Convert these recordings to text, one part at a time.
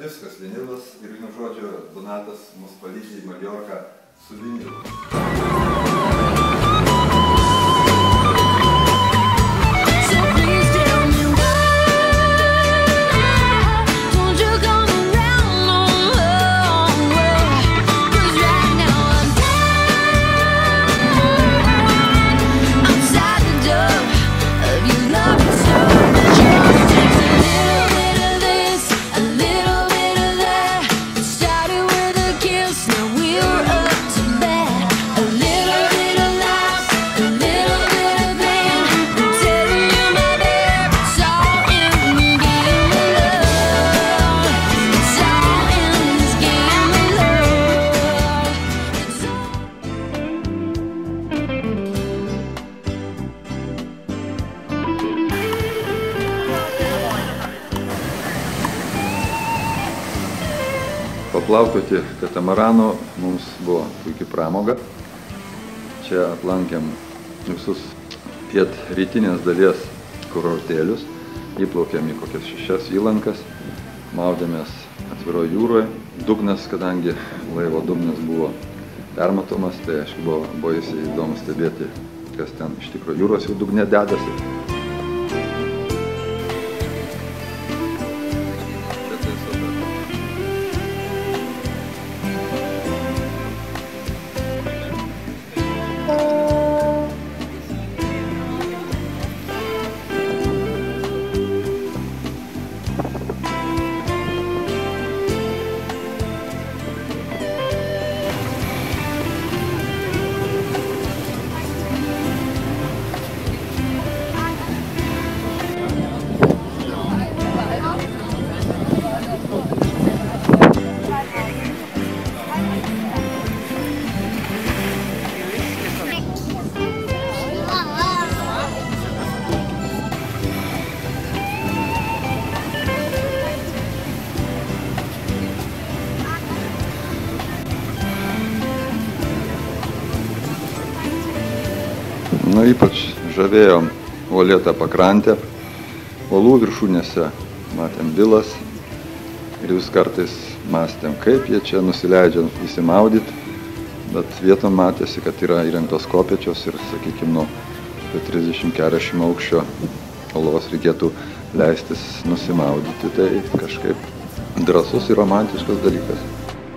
diskas vinilas ir vienu žodžiu Donatas mus palydė į Maljorką su vinilu. Paplaukioti katamaranu mums buvo puikiai pramoga. Čia aplankėm visus pietrytinės dalies kurortėlius, įplaukėm į kokias 6 įlankas, maudėmės atviroje jūroje. Dugnas, kadangi laivo dugnas buvo permatomas, tai aišku buvo baisiai įdomu stebėti, kas ten iš tikrųjų jūros jau dugne dedasi. Ypač žavėjo uolėtą pakrantę, uolų viršūnėse matėm vilas ir vis kartais mąstėm, kaip jie čia nusileidžia įsimaudyti, bet vietom matėsi, kad yra įrengtos kopėčios ir, sakykime, nuo 30-40 aukščio uolos reikėtų leistis nusimaudyti, tai kažkaip drąsus ir romantiškas dalykas.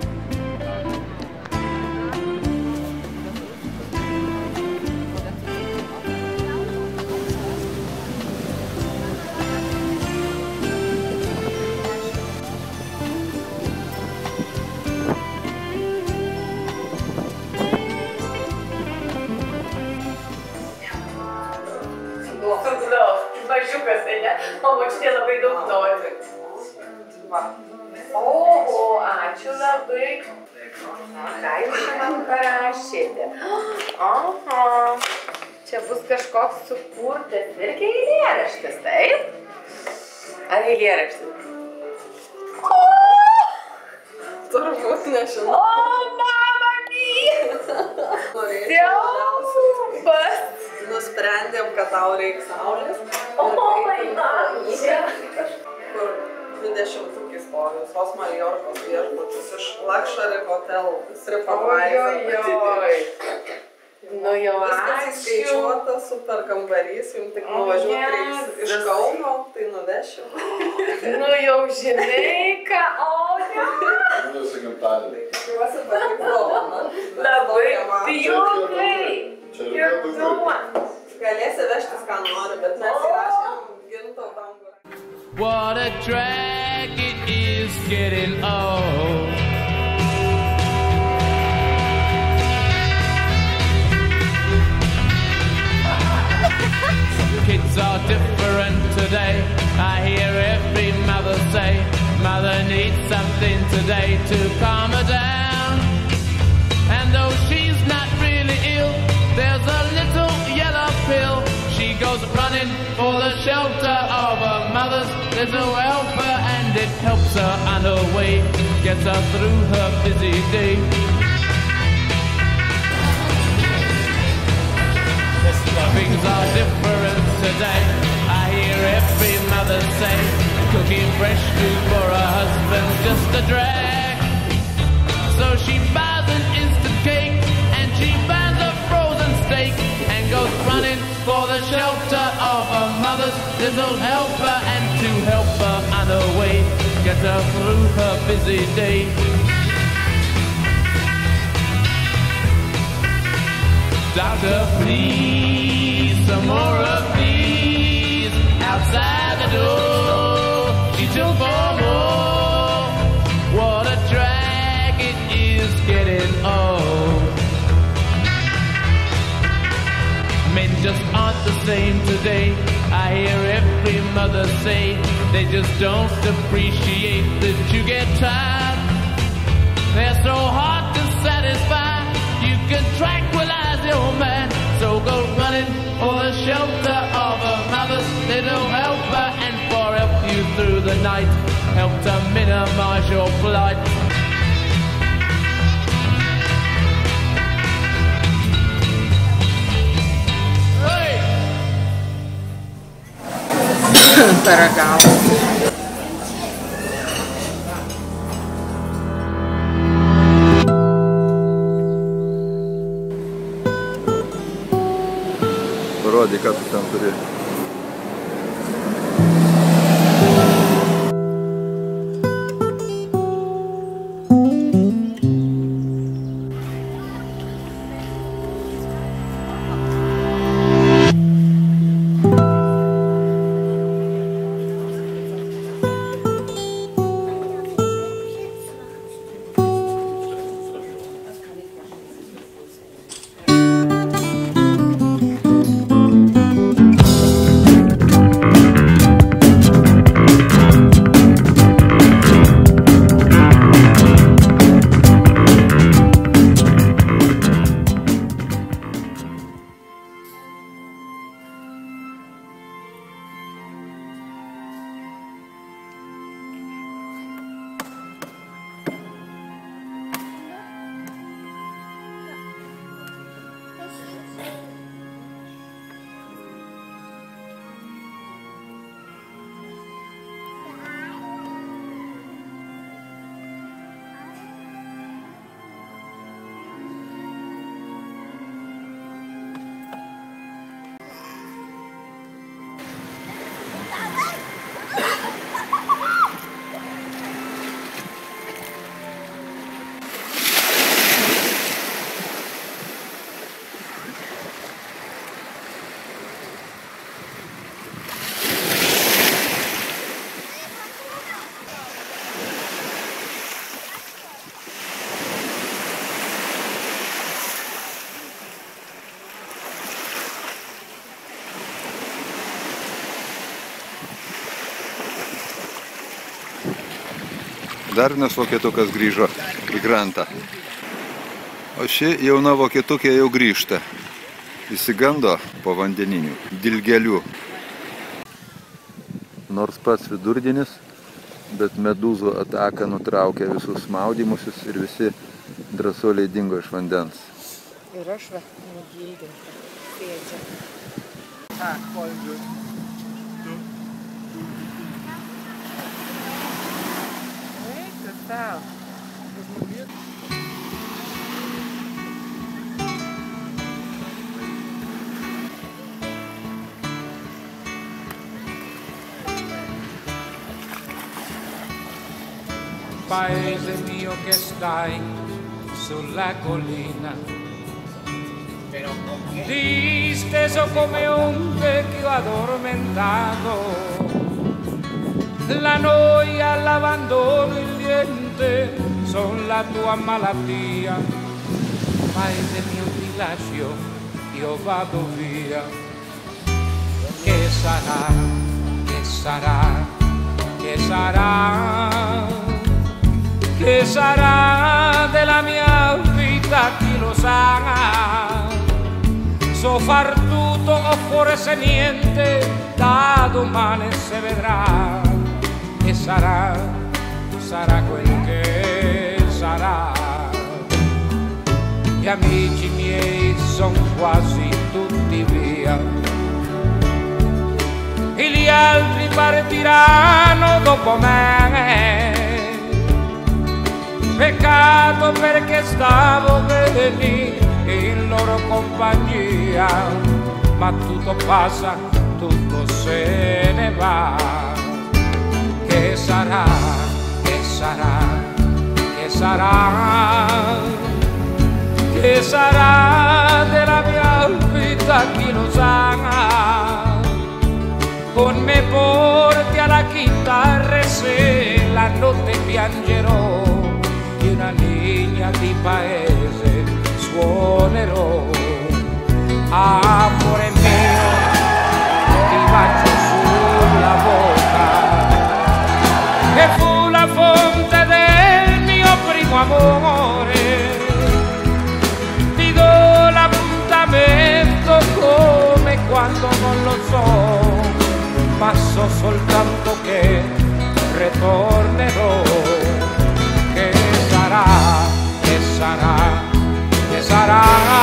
Mažiukas, tai ne? O močiutė labai daug nori. Oho, ačiū labai. Ką jūs man parašėte? Aha, čia bus kažkoks sukurtas irgi eilėraštis, taip? Ar eilėraštis? Turbūt nežinau. O, mama mia! Siaubas! Nusprendėm, kad tau reikia saulės. O, my mama! Kur 20 istorijos, tos Maljorkos viešbučius iš Luxury Hotel, TripAdvisor. Ojojoj! Nu jau Viskas ačiū! įskaičiuota, super kambarys, jums tik nuvažiuoti iš Kauno, tai nuvešiu. Nu jau žinai, ką, o ne? Jūsų gimtadienį. Tikiuosi patiks dovana. Labai pilkai! Galėsi vežtis, ką nori, bet mes įrašėm Ginto Bangų. What a drag it is getting old. Kids are different today. I hear every mother say, mother needs something today to calm her down. And though she's not really ill, there's a little yellow pill. She goes running for the shelter of her mother's little helper, and it helps her on her way, gets her through her busy day. Things are different today. I hear every mother say, cooking fresh food for her husband's just a drag. So she buys an instant cake and she buys a frozen steak and goes running for the shelter of her mother's little helper, and to help her on her way, get her through her busy day. Doctor, please, some more of these outside the door. She took for more. What a drag it is getting old. Men just aren't the same today. I hear every mother say they just don't appreciate that you get tired. They're so hard to satisfy. You can tranquilize your man, so go running for the shelter of a mother's little helper, and for help you through the night, help to minimize your plight. Paragauti. Parodyk, ką tu ten turi. Dar vienas vokietukas grįžo į krantą. O ši jauna vokietukė jau grįžta. Įsigando povandeninių dilgelių. Nors pats vidurdienis, bet medūzų ataka nutraukė visus maudymusis ir visi drąsuoliai dingo iš vandens. Ir aš va, nudilginta, sėdžia. Tchau. Paese mio che stai sulla collina, disteso come un vecchio addormentato. La noia, l'abbandono, il niente son la tua malattia. Paese mio ti lascio, io vado via. Che sarà, che sarà, che sarà, che sarà della mia vita, chi lo sa. So far tutto o forse niente, da domani si vedrà. E sarà, sarà quel che sarà. Gli amici miei son quasi tutti via. e gli altri partiranno dopo me. Peccato perché stavo bene in loro compagnia, ma tutto passa, tutto se ne va. Che sarà, che sarà, che sarà, che sarà della mia vita, chi lo sa. Con me porti alla chitarra e se la notte piangerò, di una linea di paese suonerò. Amore mio, ti bacio sulla bocca, che fu la fonte del mio primo amore. Ti do l'appuntamento come quando non lo so, ma so soltanto che ritornerò. Che sarà, che sarà, che sarà,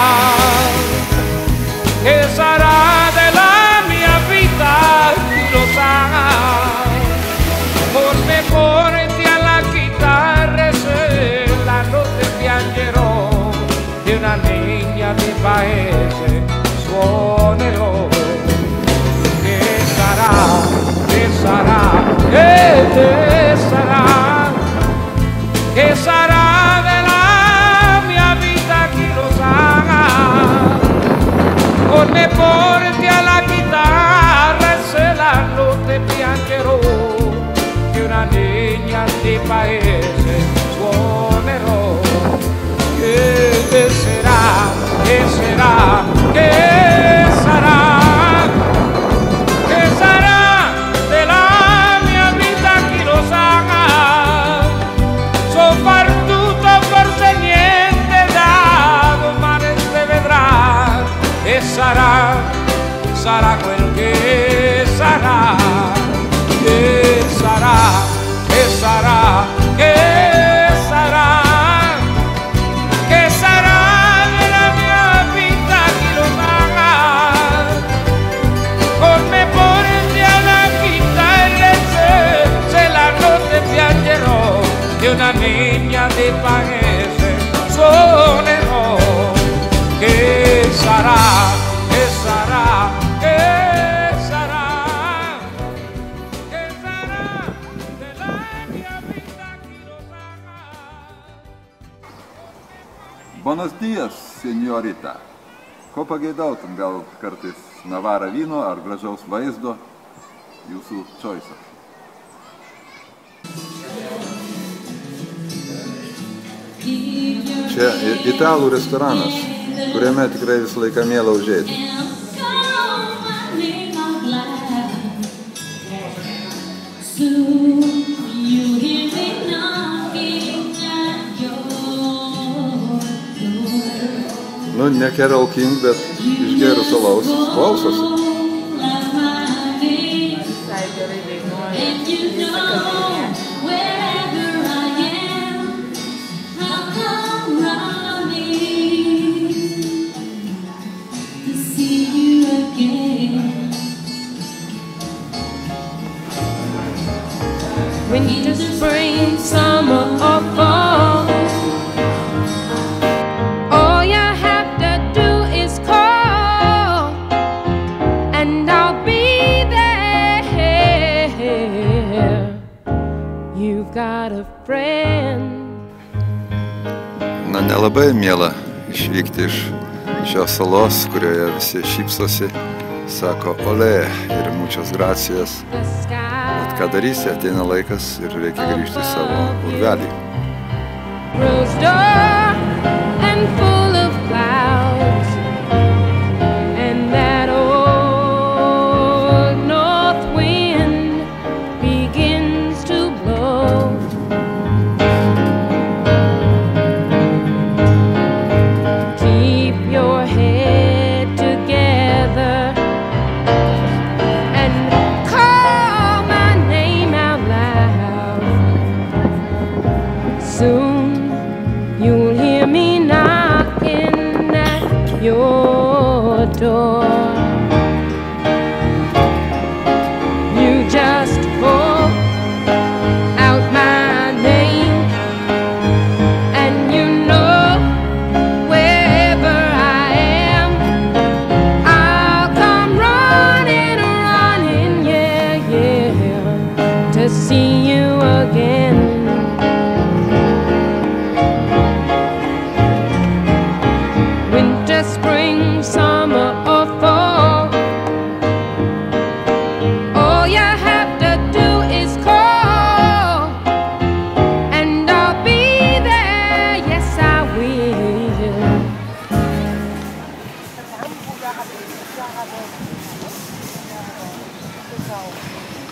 che sarà della mia vita, chi lo sa. Con me porti alla chitarra e se la notte piangerò, di una legna di paese suonerò. Che sarà, che sarà, che sarà, che sarà della mia vita, chi lo sa. Con me porti alla chitarra e se la notte piangerò, di una legna di paese suonerò. Che sarà, che sarà, che sarà, che sarà della mia vita, chi lo sa. So far tutto, forse niente, da domani si vedrà. E sarà, sarà quel che sarà. Che sarà, che sarà, che sarà, che sarà della mia vita, chi lo sa. Con me porti alla chitarra e se la notte piangerò, di una legna di paese suonerò. Che sarà, che sarà, che sarà, che sarà della mia vita, chi lo sa. Buenos dias, senjorita. Ko pageidautum, gal kartais navarą vyno ar gražaus vaizdo, jūsų choice. Čia italų restoranas, kuriame tikrai visą laiką miela užėti. Nu, ne Carole King, bet išgėrus alaus klausosi. Visai gerai dainuoja. Visa kavinė. Winter, spring, summer, or fall, all you have to do is call, and I'll be there. You've got a friend. Na, nelabai miela išvykti iš šios salos, kurioje visi šypsosi, sako olė ir muchas gracias. Bet ką darysi, ateina laikas ir reikia grįžti į savo urvelį. Rose dark and full of clouds, and that old north wind begins to blow. Keep your head together and call my name out loud. Soon you'll hear me knocking at your door. Hãy subscribe cho kênh Ghiền Mì Gõ để không bỏ lỡ những video hấp dẫn.